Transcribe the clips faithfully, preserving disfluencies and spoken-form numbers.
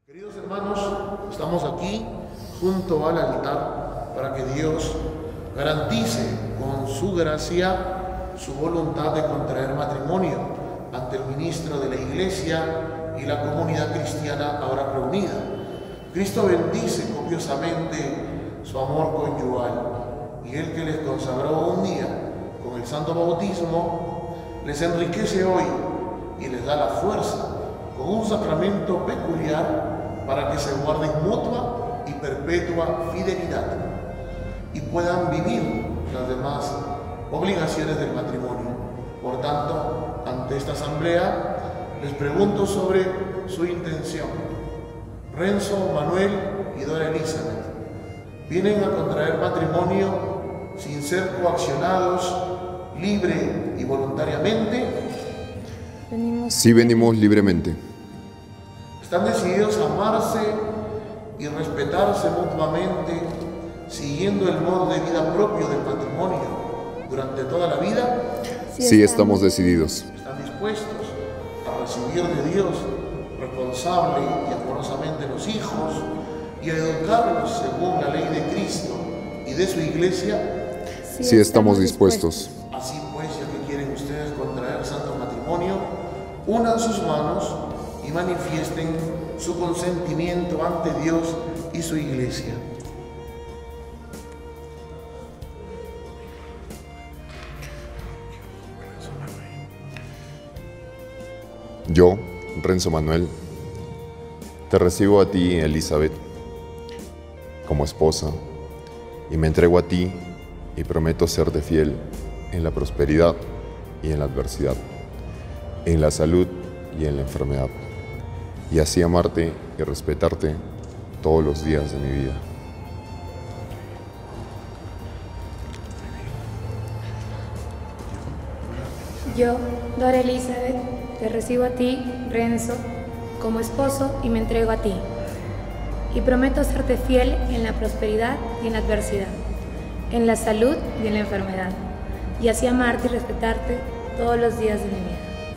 Queridos hermanos, estamos aquí junto al altar para que Dios garantice con su gracia su voluntad de contraer matrimonio ante el ministro de la Iglesia y la comunidad cristiana ahora reunida. Cristo bendice copiosamente su amor conyugal y el que les consagró un día con el santo bautismo les enriquece hoy y les da la fuerza con un sacramento peculiar para que se guarden mutua y perpetua fidelidad y puedan vivir las demás obligaciones del matrimonio. Por tanto, ante esta asamblea, les pregunto sobre su intención. Renzo, Manuel y Dora Elizabeth, ¿vienen a contraer matrimonio sin ser coaccionados, libre y voluntariamente? Venimos. Sí, venimos libremente. ¿Están decididos a amarse y respetarse mutuamente, siguiendo el modo de vida propio del matrimonio durante toda la vida? Sí, sí, estamos decididos. ¿Están dispuestos a recibir de Dios responsable y amorosamente los hijos y a educarlos según la ley de Cristo y de su Iglesia? Sí, sí, estamos dispuestos. Así pues, ya que quieren ustedes contraer santo matrimonio, unan sus manos y manifiesten su consentimiento ante Dios y su Iglesia. Yo, Renzo Manuel, te recibo a ti, Elizabeth, como esposa, y me entrego a ti y prometo serte fiel en la prosperidad y en la adversidad, en la salud y en la enfermedad, y así amarte y respetarte todos los días de mi vida. Yo, Dora Elizabeth, te recibo a ti, Renzo, como esposo y me entrego a ti, y prometo serte fiel en la prosperidad y en la adversidad, en la salud y en la enfermedad, y así amarte y respetarte todos los días de mi vida.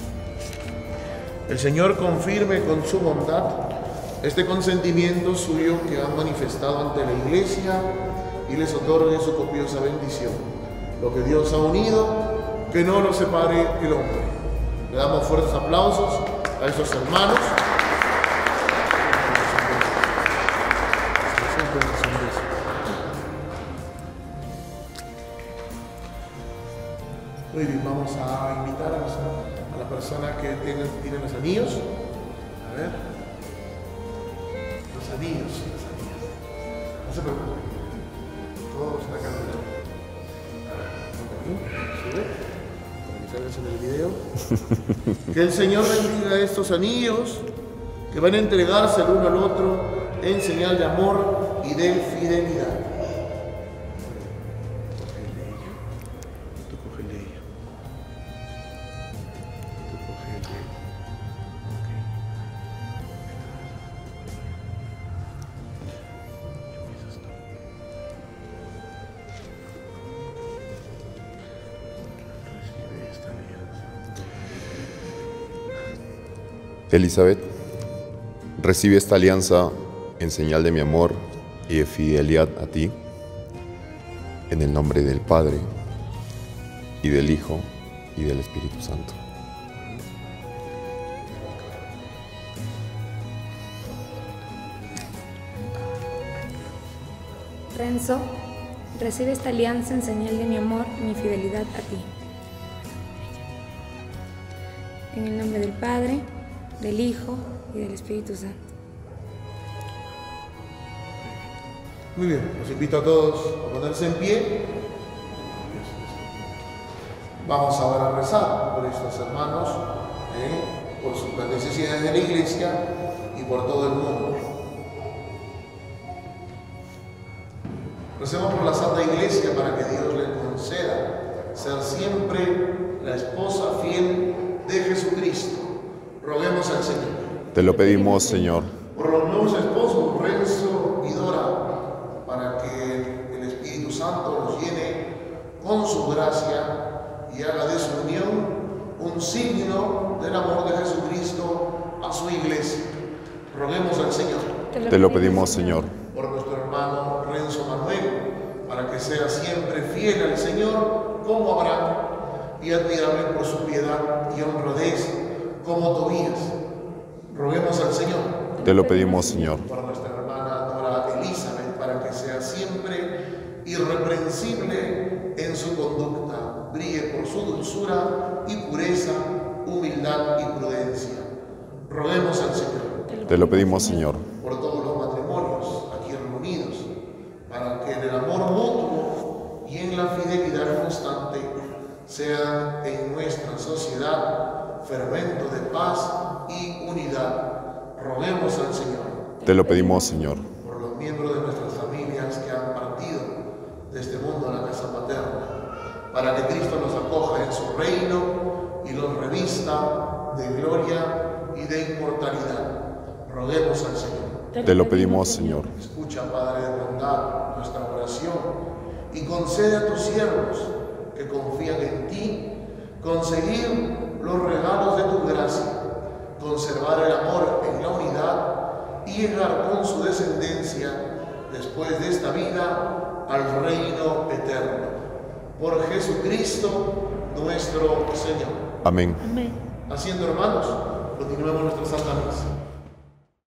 El Señor confirme con su bondad este consentimiento suyo que han manifestado ante la Iglesia y les otorgue su copiosa bendición. Lo que Dios ha unido, que no lo separe el hombre. Le damos fuertes aplausos a estos hermanos. Muy bien, vamos a invitar a, los, a la persona que tiene, tiene los anillos. A ver. Los anillos, los anillos. No se preocupen. Todos están acá. A ver, sube. En el video. Que el Señor bendiga estos anillos que van a entregarse el uno al otro en señal de amor y de fidelidad. Elizabeth, recibe esta alianza en señal de mi amor y de fidelidad a ti, en el nombre del Padre, y del Hijo, y del Espíritu Santo. Renzo, recibe esta alianza en señal de mi amor y mi fidelidad a ti. En el nombre del Padre, del Hijo y del Espíritu Santo. Muy bien, los invito a todos a ponerse en pie. Vamos ahora a rezar por estos hermanos, ¿eh? por sus necesidades de la Iglesia y por todo el mundo. Recemos por la Santa Iglesia para que Dios le conceda ser siempre la esposa fiel de Jesucristo. Roguemos al Señor. Te lo pedimos, Señor. Por los nuevos esposos, Renzo y Dora, para que el Espíritu Santo los llene con su gracia y haga de su unión un signo del amor de Jesucristo a su Iglesia. Roguemos al Señor. Te lo pedimos, Señor. Por nuestro hermano Renzo Manuel, para que sea siempre fiel al Señor como Abraham y admirable por su piedad y honradez como Tobías. Roguemos al Señor. Te lo pedimos, Señor. Por nuestra hermana Dora Elizabeth, para que sea siempre irreprensible en su conducta, brille por su dulzura y pureza, humildad y prudencia. Roguemos al Señor. Te lo pedimos, Señor. Por todos los matrimonios aquí reunidos, para que en el amor mutuo y en la fidelidad constante sean en nuestra sociedad fermento de paz y unidad. Roguemos al Señor. Te lo pedimos, Señor. Por los miembros de nuestras familias que han partido de este mundo a la casa paterna, para que Cristo los acoja en su reino y los revista de gloria y de inmortalidad. Roguemos al Señor. Te lo pedimos, Señor. Escucha, Padre de bondad, nuestra oración y concede a tus siervos que confían en ti conseguir los regalos de tu gracia, conservar el amor en la unidad y llegar con su descendencia después de esta vida al reino eterno. Por Jesucristo nuestro Señor. Amén. Amén. Haciendo, hermanos, continuemos nuestra Santa Misa.